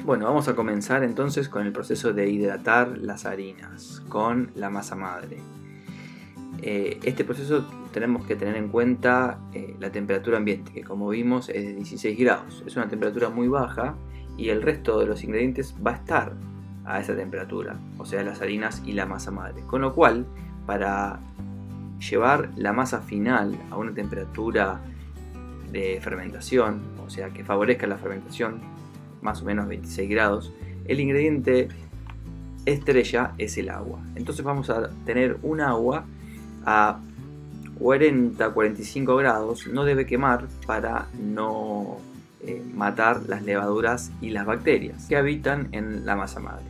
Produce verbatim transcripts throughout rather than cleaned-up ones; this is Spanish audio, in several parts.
Bueno, vamos a comenzar entonces con el proceso de hidratar las harinas con la masa madre. Eh, este proceso tenemos que tener en cuenta eh, la temperatura ambiente, que como vimos es de dieciséis grados. Es una temperatura muy baja y el resto de los ingredientes va a estar a esa temperatura, o sea, las harinas y la masa madre. Con lo cual, para llevar la masa final a una temperatura de fermentación, o sea, que favorezca la fermentación, más o menos veintiséis grados, el ingrediente estrella es el agua. Entonces vamos a tener un agua a cuarenta a cuarenta y cinco grados, no debe quemar para no eh, matar las levaduras y las bacterias que habitan en la masa madre.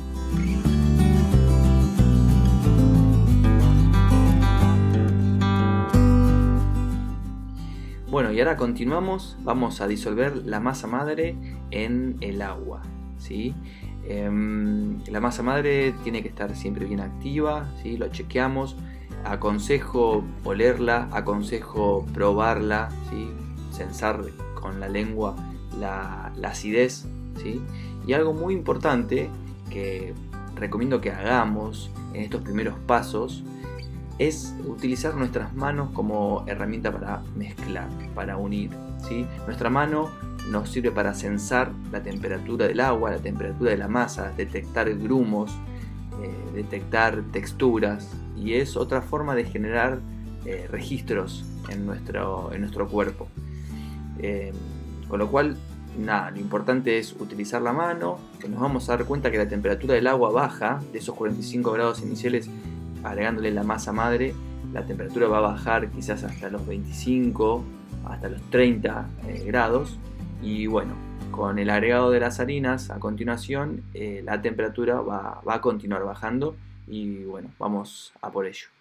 Bueno, y ahora continuamos, vamos a disolver la masa madre en el agua, ¿sí? Eh, la masa madre tiene que estar siempre bien activa, ¿sí? Lo chequeamos, aconsejo olerla, aconsejo probarla, ¿sí? Sensar con la lengua la, la acidez, ¿sí? Y algo muy importante que recomiendo que hagamos en estos primeros pasos es utilizar nuestras manos como herramienta para mezclar, para unir, ¿sí? Nuestra mano nos sirve para sensar la temperatura del agua, la temperatura de la masa, detectar grumos, eh, detectar texturas, y es otra forma de generar eh, registros en nuestro, en nuestro cuerpo. Eh, con lo cual, nada, lo importante es utilizar la mano, que nos vamos a dar cuenta que la temperatura del agua baja de esos cuarenta y cinco grados iniciales. Agregándole la masa madre, la temperatura va a bajar quizás hasta los veinticinco, hasta los treinta eh, grados, y bueno, con el agregado de las harinas a continuación eh, la temperatura va, va a continuar bajando, y bueno, vamos a por ello.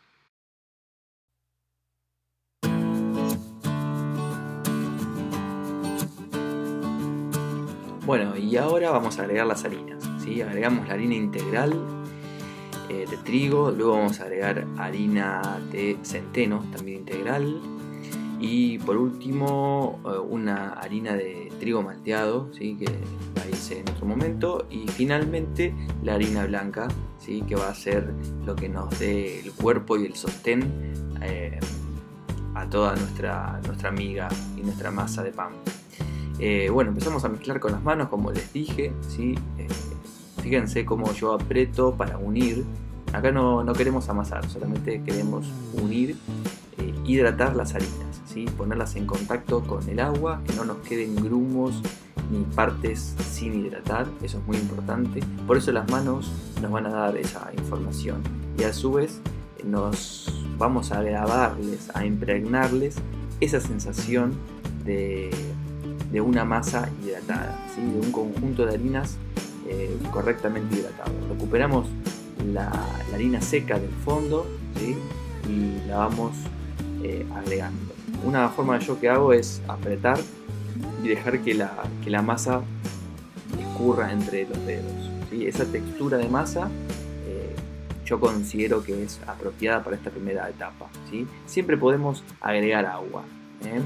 Bueno, y ahora vamos a agregar las harinas, ¿sí? Agregamos la harina integral de trigo, luego vamos a agregar harina de centeno, también integral, y por último una harina de trigo malteado, ¿sí? Que la hice en otro momento, y finalmente la harina blanca, ¿sí? Que va a ser lo que nos dé el cuerpo y el sostén eh, a toda nuestra, nuestra miga y nuestra masa de pan. Eh, bueno, empezamos a mezclar con las manos, como les dije, ¿sí? Eh, Fíjense cómo yo aprieto para unir. Acá no, no queremos amasar, solamente queremos unir, eh, hidratar las harinas, ¿sí? Ponerlas en contacto con el agua, que no nos queden grumos ni partes sin hidratar, eso es muy importante. Por eso las manos nos van a dar esa información, y a su vez nos vamos a grabarles, a impregnarles esa sensación de, de una masa hidratada, ¿sí? De un conjunto de harinas Eh, correctamente hidratado. Recuperamos la, la harina seca del fondo, ¿sí? Y la vamos eh, agregando. Una forma yo que hago es apretar y dejar que la, que la masa escurra entre los dedos, ¿sí? Esa textura de masa eh, yo considero que es apropiada para esta primera etapa, ¿sí? Siempre podemos agregar agua, ¿eh?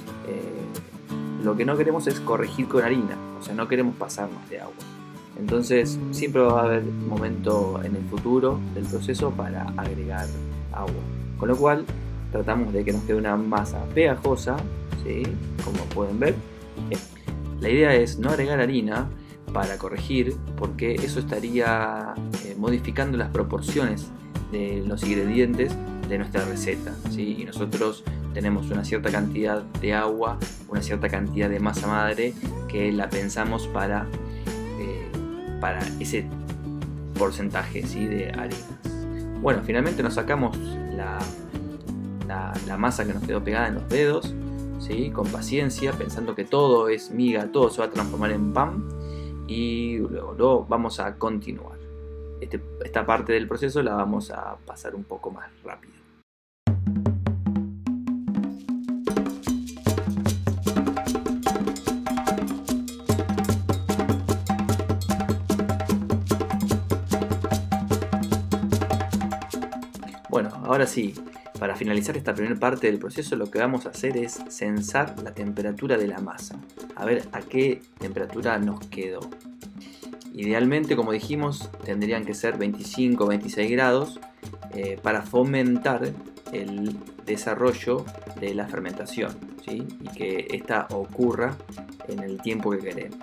Eh, lo que no queremos es corregir con harina, o sea, no queremos pasarnos de agua. Entonces siempre va a haber un momento en el futuro del proceso para agregar agua, con lo cual tratamos de que nos quede una masa pegajosa, ¿sí? Como pueden ver. La idea es no agregar harina para corregir, porque eso estaría eh, modificando las proporciones de los ingredientes de nuestra receta, ¿sí? Y nosotros tenemos una cierta cantidad de agua, una cierta cantidad de masa madre que la pensamos para para ese porcentaje, ¿sí? De harinas. Bueno, finalmente nos sacamos la, la, la masa que nos quedó pegada en los dedos, ¿sí? Con paciencia, pensando que todo es miga, todo se va a transformar en pan, y luego, luego vamos a continuar. Este, esta parte del proceso la vamos a pasar un poco más rápido. Bueno, ahora sí, para finalizar esta primera parte del proceso, lo que vamos a hacer es censar la temperatura de la masa, a ver a qué temperatura nos quedó. Idealmente, como dijimos, tendrían que ser veinticinco o veintiséis grados eh, para fomentar el desarrollo de la fermentación, ¿sí? Y que esta ocurra en el tiempo que queremos.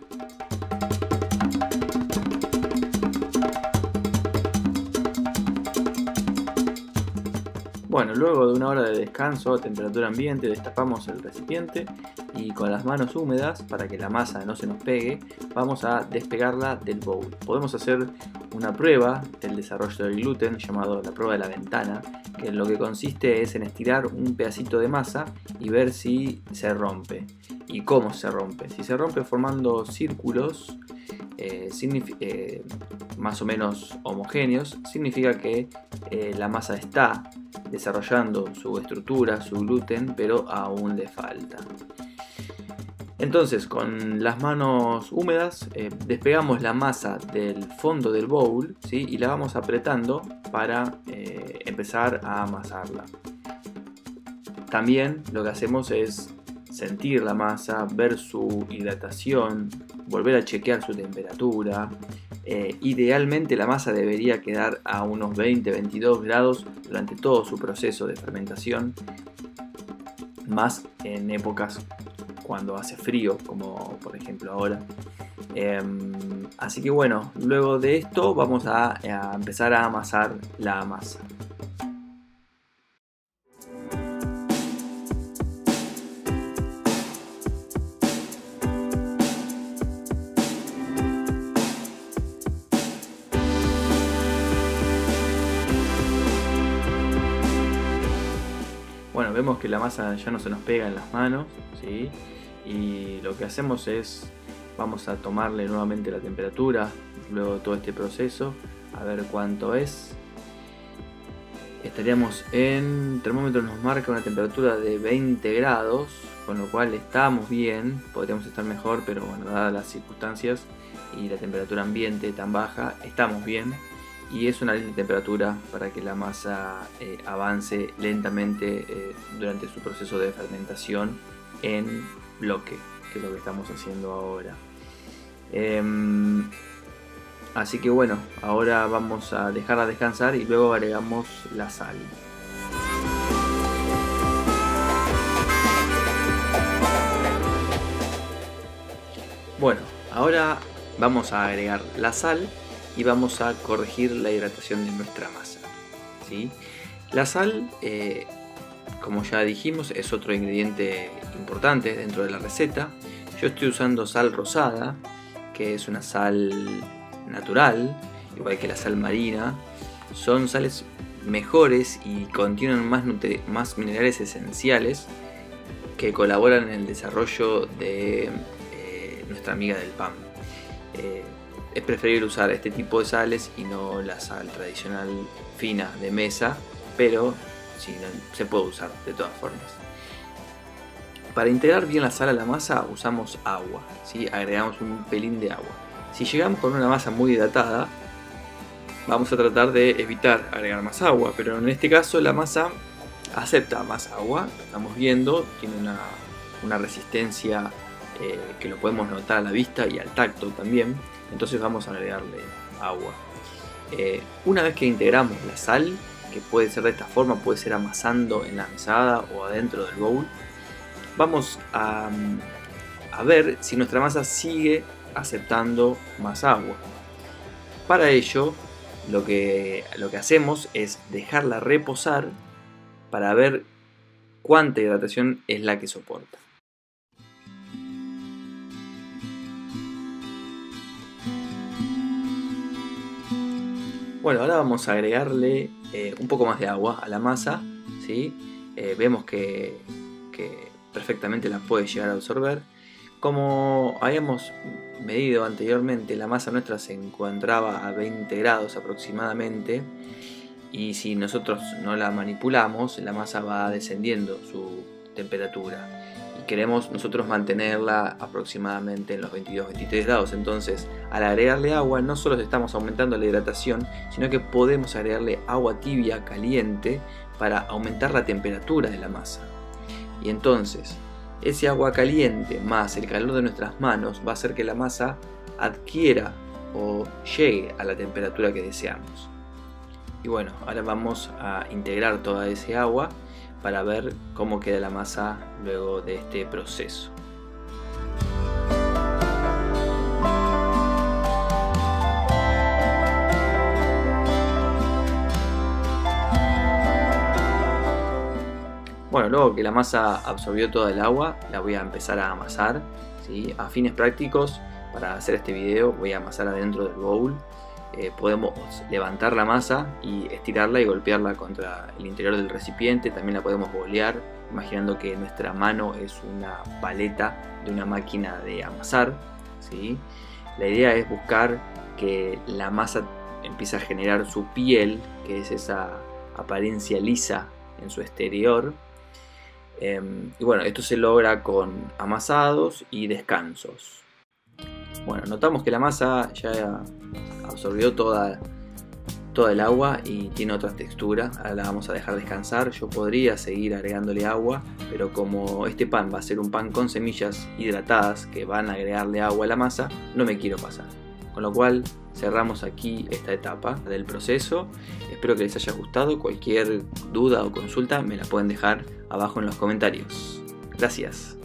Bueno, luego de una hora de descanso a temperatura ambiente, destapamos el recipiente y con las manos húmedas, para que la masa no se nos pegue, vamos a despegarla del bowl. Podemos hacer una prueba del desarrollo del gluten, llamado la prueba de la ventana, que lo que consiste es en estirar un pedacito de masa y ver si se rompe. ¿Y cómo se rompe? Si se rompe formando círculos eh, eh, más o menos homogéneos, significa que eh, la masa está desarrollando su estructura, su gluten, pero aún le falta. Entonces, con las manos húmedas eh, despegamos la masa del fondo del bowl, ¿sí? Y la vamos apretando para eh, empezar a amasarla. También lo que hacemos es sentir la masa, ver su hidratación, volver a chequear su temperatura. Eh, idealmente la masa debería quedar a unos veinte a veintidós grados durante todo su proceso de fermentación, más en épocas cuando hace frío, como por ejemplo ahora. Eh, así que bueno, luego de esto vamos a, a empezar a amasar la masa. Bueno, vemos que la masa ya no se nos pega en las manos, ¿sí? Y lo que hacemos es, vamos a tomarle nuevamente la temperatura, luego de todo este proceso, a ver cuánto es. Estaríamos en, el termómetro nos marca una temperatura de veinte grados, con lo cual estamos bien, podríamos estar mejor, pero bueno, dadas las circunstancias y la temperatura ambiente tan baja, estamos bien. Y es una linda temperatura para que la masa eh, avance lentamente eh, durante su proceso de fermentación en bloque, que es lo que estamos haciendo ahora. Eh, así que bueno, ahora vamos a dejarla descansar y luego agregamos la sal. Bueno, ahora vamos a agregar la sal y vamos a corregir la hidratación de nuestra masa, ¿sí? La sal, eh, como ya dijimos, es otro ingrediente importante dentro de la receta. Yo estoy usando sal rosada, que es una sal natural, igual que la sal marina. Son sales mejores y contienen más, más minerales esenciales que colaboran en el desarrollo de eh, nuestra amiga del pan. Eh, Es preferible usar este tipo de sales y no la sal tradicional fina de mesa, pero sí, se puede usar de todas formas. Para integrar bien la sal a la masa usamos agua, ¿sí? Agregamos un pelín de agua. Si llegamos con una masa muy hidratada, vamos a tratar de evitar agregar más agua, pero en este caso la masa acepta más agua, lo estamos viendo, tiene una, una resistencia eh, que lo podemos notar a la vista y al tacto también. Entonces vamos a agregarle agua. Eh, una vez que integramos la sal, que puede ser de esta forma, puede ser amasando en la mesada o adentro del bowl, vamos a, a ver si nuestra masa sigue aceptando más agua. Para ello, lo que, lo que hacemos es dejarla reposar para ver cuánta hidratación es la que soporta. Bueno, ahora vamos a agregarle eh, un poco más de agua a la masa, ¿sí? Eh, vemos que, que perfectamente la puede llegar a absorber. Como habíamos medido anteriormente, la masa nuestra se encontraba a veinte grados aproximadamente, y si nosotros no la manipulamos, la masa va descendiendo su temperatura. Queremos nosotros mantenerla aproximadamente en los veintidós a veintitrés grados. Entonces, al agregarle agua, no solo estamos aumentando la hidratación, sino que podemos agregarle agua tibia caliente para aumentar la temperatura de la masa. Y entonces, ese agua caliente más el calor de nuestras manos va a hacer que la masa adquiera o llegue a la temperatura que deseamos. Y bueno, ahora vamos a integrar toda ese agua para ver cómo queda la masa luego de este proceso. Bueno, luego que la masa absorbió toda el agua, la voy a empezar a amasar, ¿sí? A fines prácticos, para hacer este video voy a amasar adentro del bowl. Eh, podemos levantar la masa y estirarla y golpearla contra el interior del recipiente. También la podemos bolear, imaginando que nuestra mano es una paleta de una máquina de amasar, ¿sí? La idea es buscar que la masa empiece a generar su piel, que es esa apariencia lisa en su exterior. Eh, y bueno, esto se logra con amasados y descansos. Bueno, notamos que la masa ya absorbió toda, toda el agua y tiene otra textura. Ahora la vamos a dejar descansar. Yo podría seguir agregándole agua, pero como este pan va a ser un pan con semillas hidratadas que van a agregarle agua a la masa, no me quiero pasar. Con lo cual cerramos aquí esta etapa del proceso. Espero que les haya gustado. Cualquier duda o consulta me la pueden dejar abajo en los comentarios. Gracias.